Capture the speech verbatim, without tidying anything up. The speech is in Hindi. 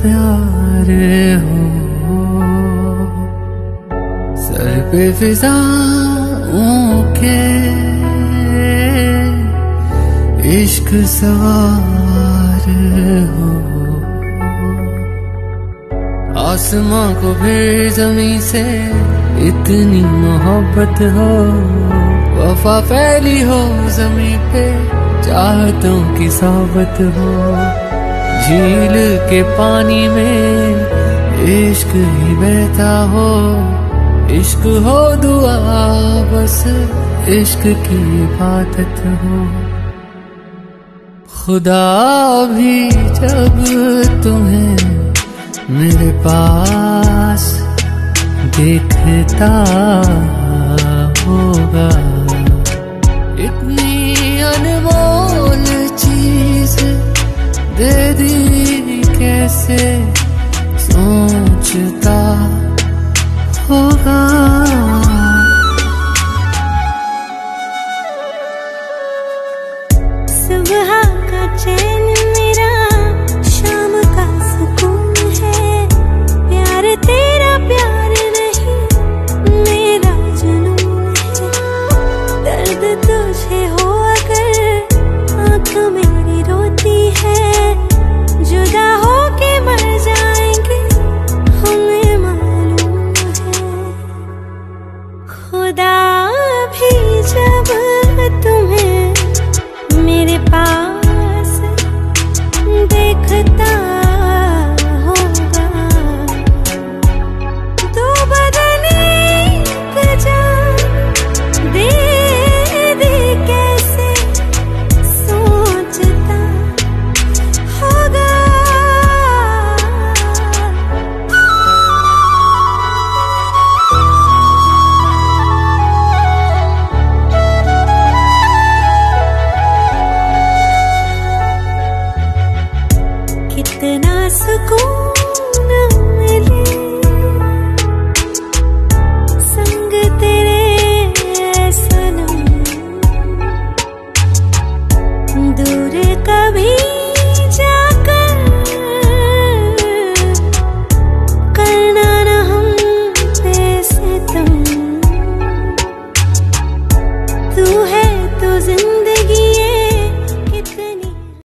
प्यार हो, सर पे फिजाओं के इश्क सवार हो। आसमां को भी ज़मीं से इतनी मोहब्बत हो, वफा फैली हो ज़मीं पे चाहतों की सोबत हो। झील के पानी में इश्क ही बहता हो, इश्क हो दुआ बस इश्क की इबादत हो। खुदा भी जब तुम्हें मेरे पास देखता होगा, इतनी अनमोल चीज दे दी कैसे सोचता होगा। सुबह का चैन मेरा शाम का सुकून है, प्यार तेरा प्यार नहीं मेरा जुनून है। दर्द तुझे हो अगर आँख मेरी रोती है, जुदा हो के मर जाएंगे हमें मालूम है। खुदा भी जब तुम्हें